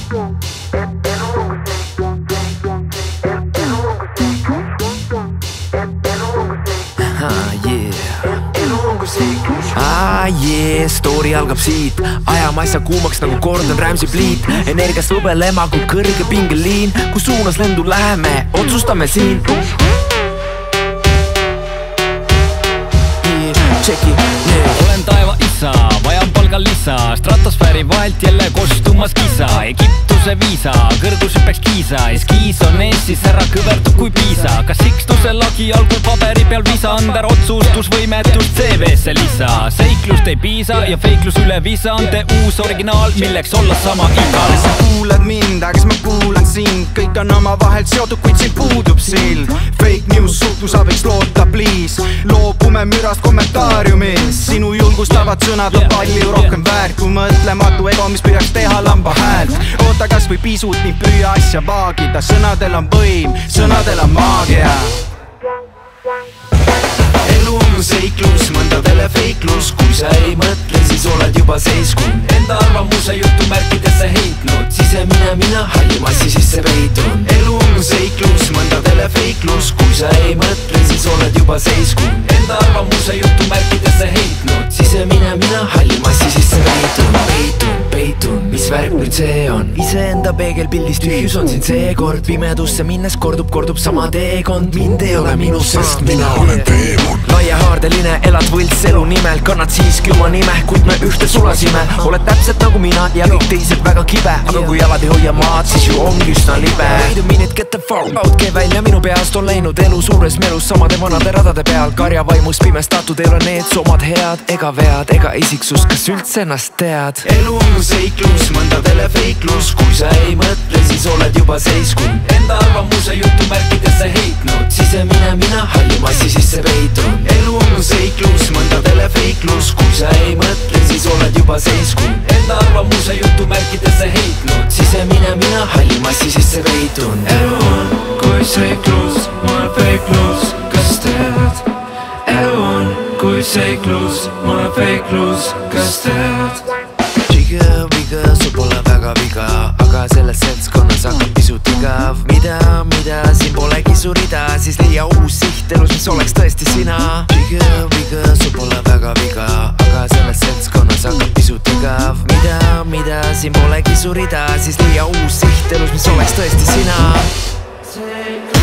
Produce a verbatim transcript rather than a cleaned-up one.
Ah yeah, story algab siit. Ajame asja kuumaks nagu Gordon Ramsay pliit. Energiast võbelema kui kõrge pingeliin. Kui suunas lendu läheme, otsustame siin. Tšeki, olen taeva isa, vajan palgal lisa. Stratosfääri vahelt jälle kostumas kisa. Egiptuse viisa, kõrgushüppeks kiisa. Eskiis on ees, siis ära kõverdub kui piisa. Kas sikstuse lagi algul paberi peal visa. Ander otsustusvõimetust C V-sse lisa. Seiklust ei piisa ja feiklus üle visa. On te uus originaal, milleks olla sama iga. Sa kuulad mind, aga kes ma kuulan sind. Kõik on oma vahelt seotud, kuid siin puudub sild. Fake news suhtlusa võiks loota, please. Loobume mürast kommentaariumis. Sinu julgustavad sõnad on palju rohkem väärt kui mõtlematu ego, mis püüaks teha lamba häält. Oota kas või pisut, nii püüa asja vaagida. Sõnadel on võim, sõnadel on maagia. Elu on kui seiklus, mõndadele feiklus. Kui sa ei mõtle, siis oled juba seiskund. Enda arvamuse jutumärkidesse heitnud. Sisemine mina halli massi sisse peitun. Elu on kui seiklus, mõndadele feiklus. Kui sa ei mõtle, siis oled juba seiskund. Enda arvamuse jutumärkidesse heitnud. Sisemine mina halli massi sisse peitun. Peitun, peitun, mis värk nüüd see on? Iseenda peegelpildis tühjus on siin seekord. Pimedusse minnes kordub, kordub sama teekond. Mind ei ole minu, sest mina olen teemon. Laiahaardeline, elad võlts elu nimel. Kannad siiski oma nime, kuid me ühte sulasime. Oled täpselt nagu mina ja kõik teised väga kibe. Aga kui jalad ei hoia maad, siis ju ongi üsna libe. Wait a minute, get the phone. Pautke välja minu peast on läinud elu suures melus. Samade vanade radade peal, karja vaimus pimestatud. Ei ole need somad head ega vead ega isiksus. Kas üldse ennast tead? Elu on kui seiklus, mõndadele feiklus. Kui sa ei mõtle, siis oled juba seiskund. Enda arvamuse jutumärkidesse heitnud. Sisemine mina halli massi sisse peitun. Elu on kui seiklus, mõndadele feiklus. Kui sa ei mõtle, siis oled juba seiskund. Enda arvamuse jutumärkidesse heitnud. Sisemine mina halli massi sisse peitun. Elu on kui seiklus, mul on feiklus. Kas tead? Elu on kui seiklus, mul on feiklus. Kas tead? Viga, viga, sul pole väga viga. Aga selles seltskonnas hakkab pisut igav. Mida, mida, siin polegi su rida. Siis leia uus sihtelus, mis oleks tõesti sina. Viga, viga, sul pole väga viga. Aga selles seltskonnas hakkab pisut igav. Mida, mida, siin polegi su rida. Siis leia uus sihtelus, mis oleks tõesti sina.